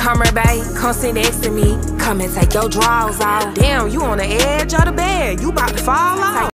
Come here, babe, come sit next to me. Come and take your drawers off. Damn, you on the edge of the bed. You about to fall off.